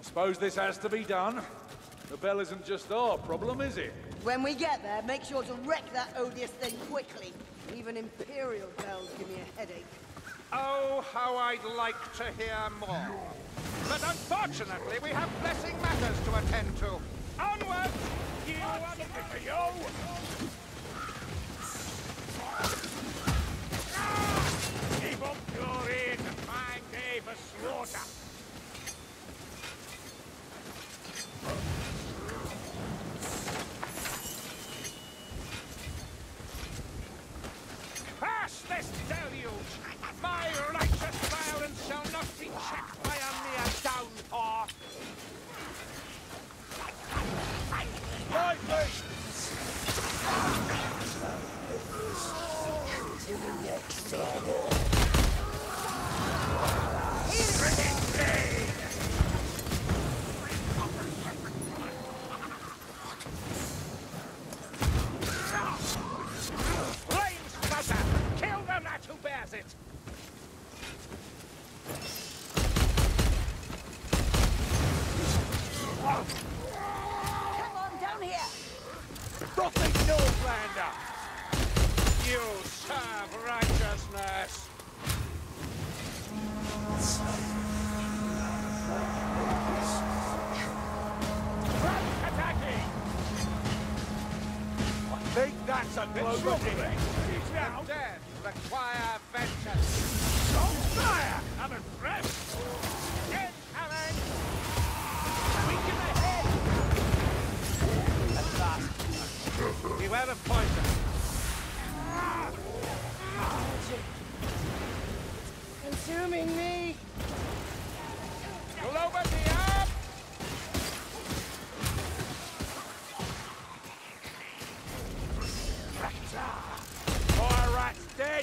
Suppose this has to be done. The bell isn't just our problem, is it? When we get there, make sure to wreck that odious thing quickly. Even Imperial bells give me a headache. Oh, how I'd like to hear more. But unfortunately, we have pressing matters to attend to. Onward! You want it for you? Keep up your ears, a fine day for slaughter. Curse this deluge! My righteous violence shall not be checked by a mere downpour! Lightly! Flames sputter! Kill the rat who bears it! Come on, down here! Frothy Northlander! You serve righteousness! Front attacking! I think that's a clover dig. He's now dead. Require vengeance. Fire! I'm impressed. Incoming! Weak in the head! At last. Beware of poison. Consuming me! Clover the up! Poor rat's dead!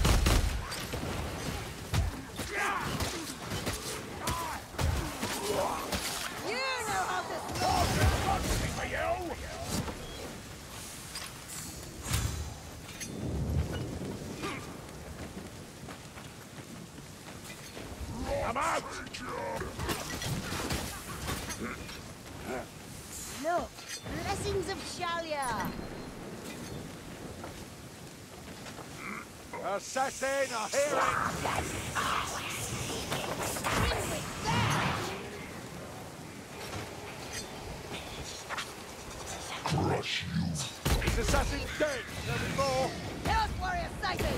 You know how to slaughter! For you! I'm out! Look! Blessings of Shalia! Assassin, I hear it. Crush you. This assassin's dead. Nothing more. Chaos Warrior sighted!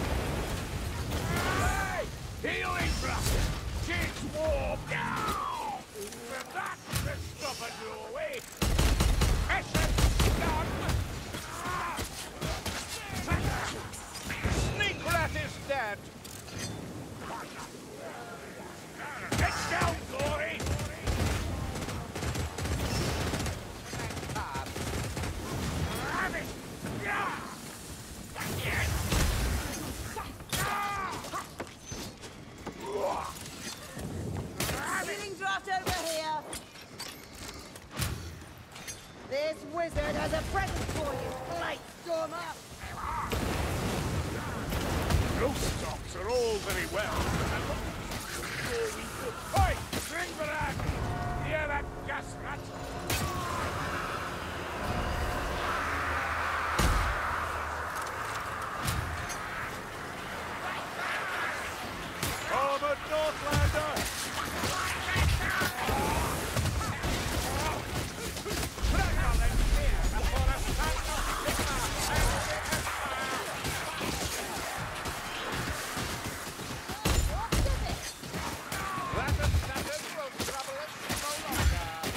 Hey! Healing thrust! She's warm now! And that's the stop at your way! Essence done! Sneak rat is dead! Get down, Glory! Healing draft over here! This wizard has a present for you, Blight Stormer! Ghost tops are all very well. Oi! Bring the rat! Hear that gas rat? Armored Northlander! Bring on them here before a stand of Rat and Saturn will trouble us no longer.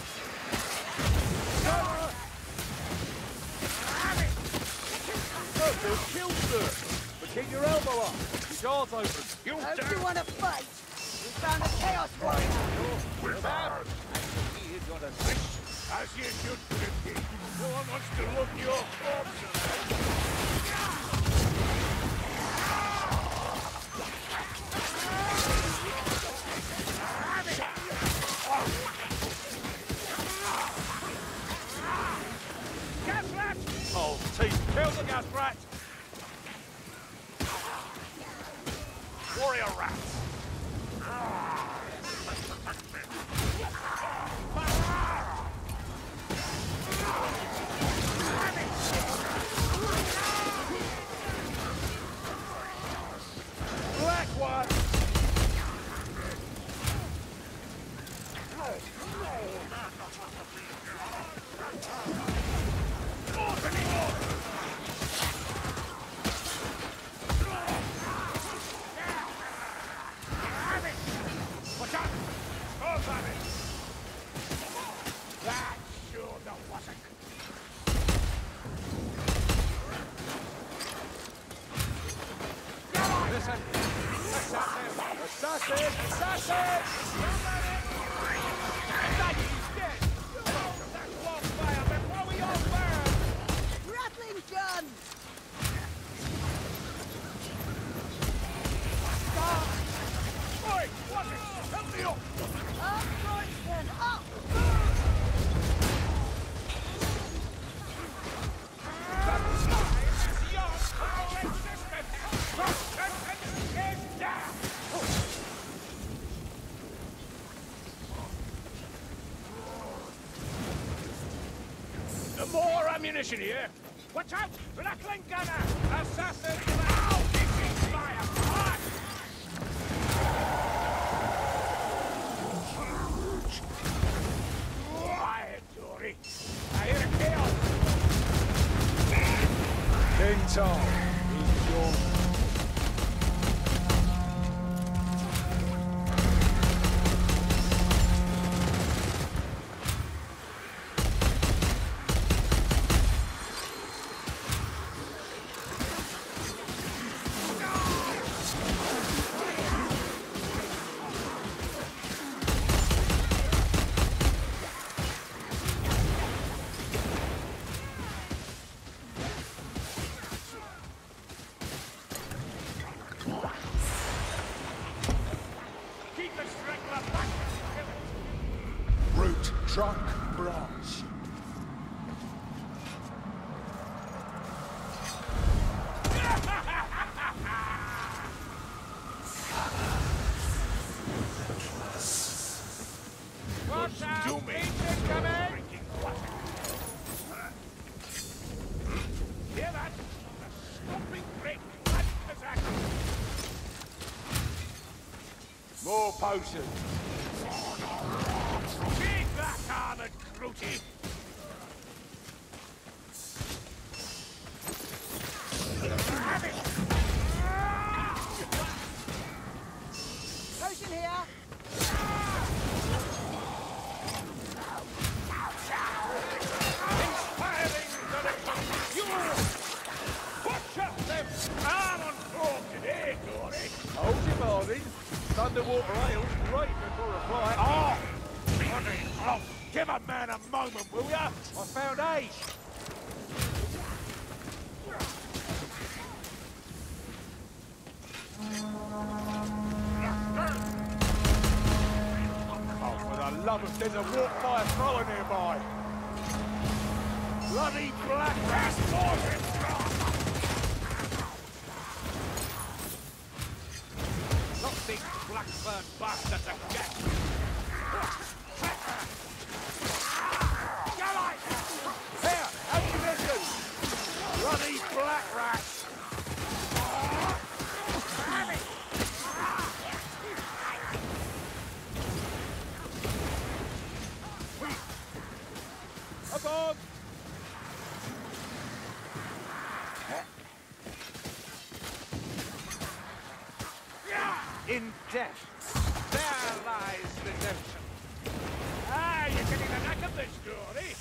Look, they've killed sir. But keep your elbow up. Guard's open. You Don't dare! you want to fight? We found a Chaos Warrior! Bad! He got a fish. As you should, Fifty. No one wants to look your corpse. Gas rat! Oh, teeth. Kill the gas rat. Warrior rats. My Watch out! Stop on it! That sure the wasn't. Listen! Assassin! Assassin! He's dead! That wildfire before we all burn! Rattling gun! Oi! Wasn't! Help me up! Up, Royston, up! That fire is your power existence! Constant is down! More ammunition here! Watch out! Rattling gunner! Assassin! Now! Taking fire! Hot! Quiet, Dory! I hear a chaos! King Tom, he's your... Keep the straggler back! Root, trunk, branch. Watch out! Do me! Coming! Hear that? The stomping break! That's attack! More potions. Take that, armored Crooty! Have it! Potion here! Inspiring direction! You! Watch out, them! I'm on form today, Dory! Hold your Martin. Underwater ale's great before a fight. Oh! Bloody hell! Give a man a moment, will ya? I found Ace. Oh, for the love of there's a warp fire thrower nearby. Bloody black rat poison! Not these blackburn bastards again! Here, ammunition. Bloody black rat! Above. In death, there lies redemption. Ah, you're getting the knack of this, Dory.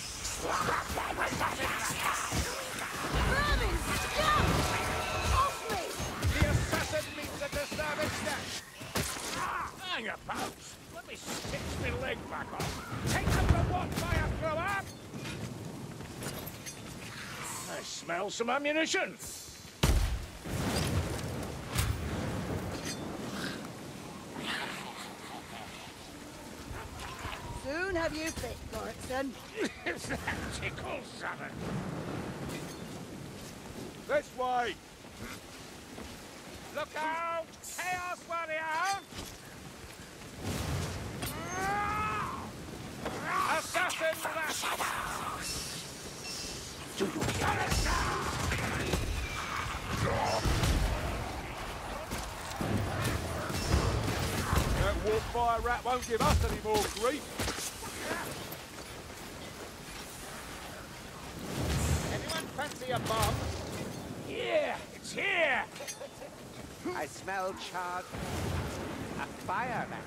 Burning scum! Off me! The assassin meets the disturbing death. Hang about. Let me stitch my leg back on. Take up the one fire thrower. I smell some ammunition. Soon have you fit, Gorkson. It's that tickle, Southern. This way. Look out! Chaos warrior! Assassin rat! Do you hear it? That warp fire rat won't give us any more grief. fancy a bomb? Yeah, it's here! I smell charred. A fire match.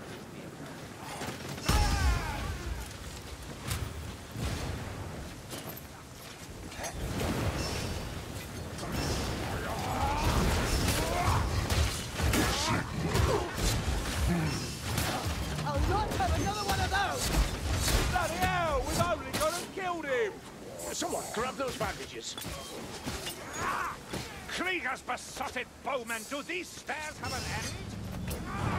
I'll not have another one of those! Bloody hell! We've only gone and killed him! Someone grab those bandages. Krieger's besotted bowmen, do these stairs have an end?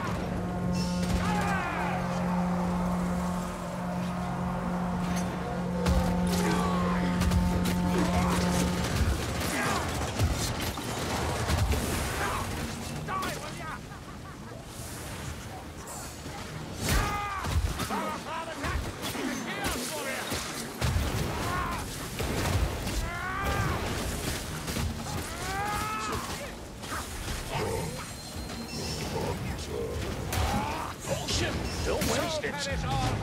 Don't waste it. There's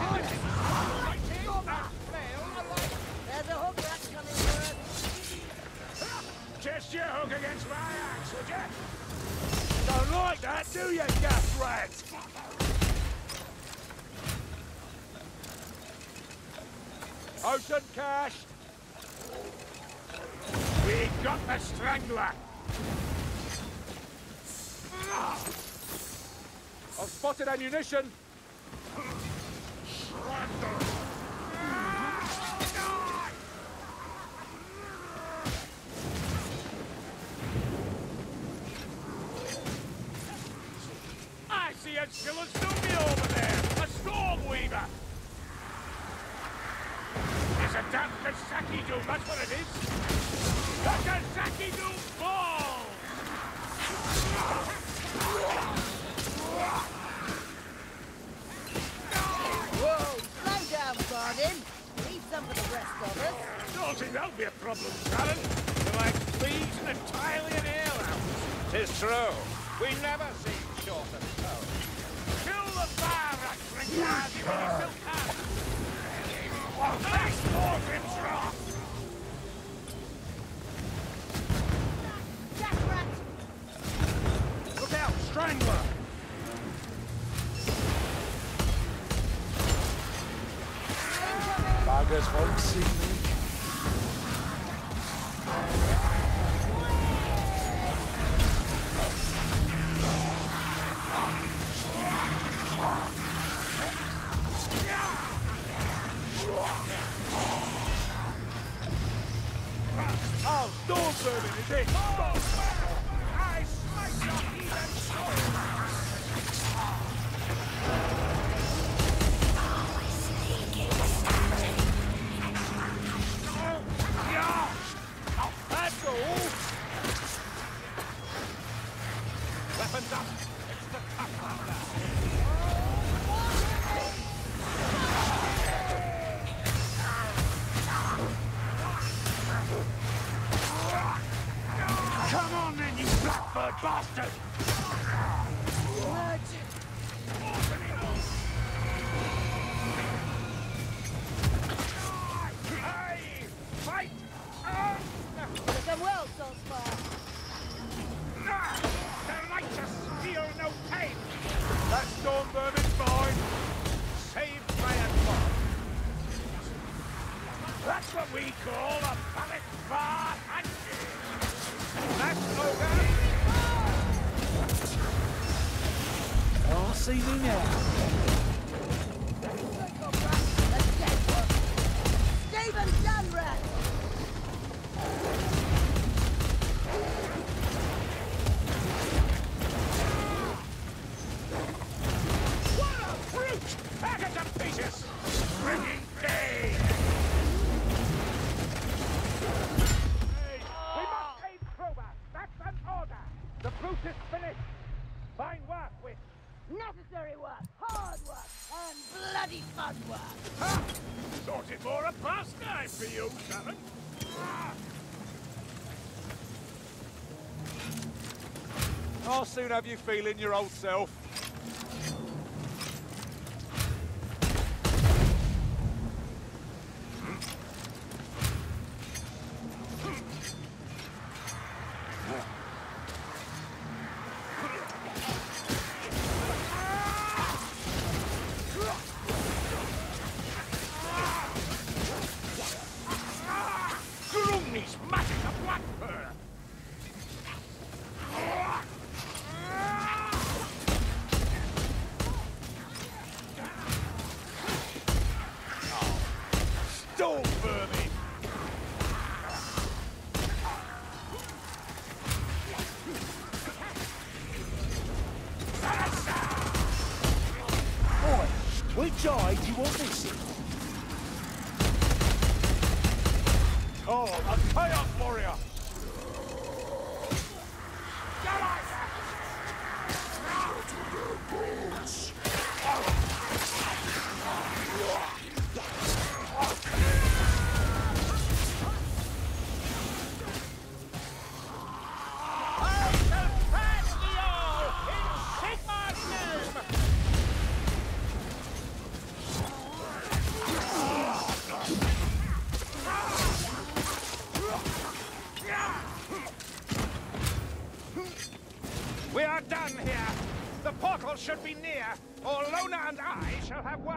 a hook rat coming for us. Test your hook against my axe, would you? Don't like that, do you, gas rat? Ocean cash! We got the strangler. I've spotted ammunition! I see a Shilazumi over there, a Stormweaver. It's a damn Kasaki Doom, that's what it is. The Kasaki Doom falls! Whoa, slow down, Bardin. Leave some for the rest of us. Don't think that'll be a problem, Talon. You're like fleas in a entirely an alehouse. 'Tis true. We never seem short of tow. Kill the fire rat, Ringard, when you still can. Nice Morgan's rock! Jack rat! Look out, Strangler! Buggers won't see me. Oh, storm burning, is it? I smite your heathen soul! That's all! Weapons up! It's the tough one now. Come on then, you blackbird bastard! Hey! Fight! You've done well, Saltzpyre. The righteous feel no pain! That storm vermin's mine! Saved by a bomb. That's what we call a pallet bar handshake! That's over! Oh, see me now. Let's get one. Stephen Dunrat! What a brute! Pack it to pieces! Bringing pain! We must save Crowbar! That's an order! The brute is finished! Fine work, Witch! Necessary work, hard work, and bloody fun work. Ha! Thought it more a pastime for you, Talon. I'll soon have you feeling your old self. Storm vermin! Oi, which eye do you want missing? Oh, a chaos warrior! We are done here. The portal should be near, or Lona and I shall have work